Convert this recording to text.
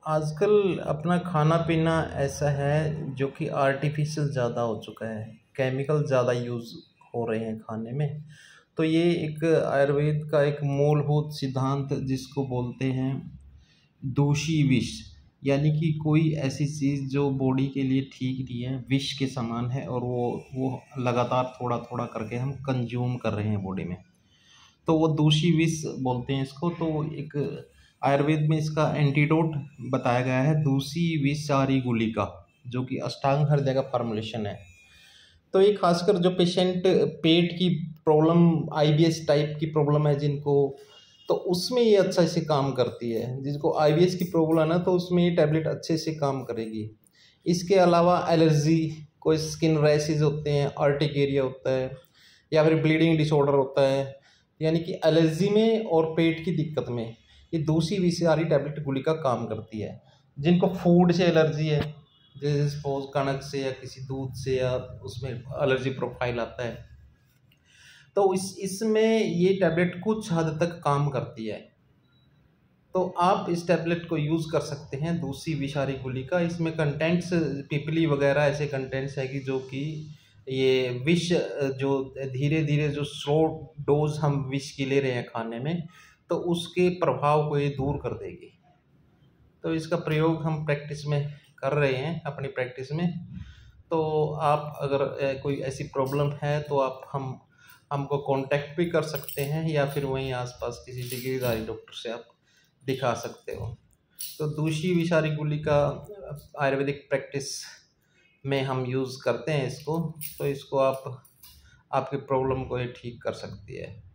आजकल अपना खाना पीना ऐसा है जो कि आर्टिफिशियल ज़्यादा हो चुका है, केमिकल ज़्यादा यूज़ हो रहे हैं खाने में। तो ये एक आयुर्वेद का एक मूलभूत सिद्धांत जिसको बोलते हैं दूषी विष, यानी कि कोई ऐसी चीज़ जो बॉडी के लिए ठीक नहीं है, विष के समान है और वो लगातार थोड़ा-थोड़ा करके हम कंज़्यूम कर रहे हैं बॉडी में। तो वो दूषी विष बोलते हैं इसको। तो एक आयुर्वेद में इसका एंटीडोट बताया गया है दूषी विषारी गुलिका, जो कि अष्टांग हृदय का फॉर्मुलेशन है। तो ये खासकर जो पेशेंट पेट की प्रॉब्लम, आईबीएस टाइप की प्रॉब्लम है जिनको, तो उसमें ये अच्छा से काम करती है। जिसको आईबीएस की प्रॉब्लम है ना, तो उसमें ये टैबलेट अच्छे से काम करेगी। इसके अलावा एलर्जी, कोई स्किन रैशेज होते हैं, अर्टिकेरिया होता है, या फिर ब्लीडिंग डिसऑर्डर होता है, यानी कि एलर्जी में और पेट की दिक्कत में ये दूसरी विषारी टैबलेट गुलिका काम करती है। जिनको फूड से एलर्जी है, जैसे सपोज कणक से या किसी दूध से, या उसमें एलर्जी प्रोफाइल आता है, तो इसमें ये टैबलेट कुछ हद तक काम करती है। तो आप इस टैबलेट को यूज़ कर सकते हैं, दूसरी विषारी गुलिका। इसमें कंटेंट्स पिपली वगैरह ऐसे कंटेंट्स है कि जो कि ये विष, जो धीरे धीरे जो स्लो डोज हम विष की ले रहे हैं खाने में, तो उसके प्रभाव को ये दूर कर देगी। तो इसका प्रयोग हम प्रैक्टिस में कर रहे हैं, अपनी प्रैक्टिस में। तो आप अगर कोई ऐसी प्रॉब्लम है तो आप हमको कांटेक्ट भी कर सकते हैं, या फिर वहीं आसपास किसी डिग्रीधारी डॉक्टर से आप दिखा सकते हो। तो दूषी विषारी गुलिका आयुर्वेदिक प्रैक्टिस में हम यूज़ करते हैं इसको। तो इसको आप आपकी प्रॉब्लम को ये ठीक कर सकती है।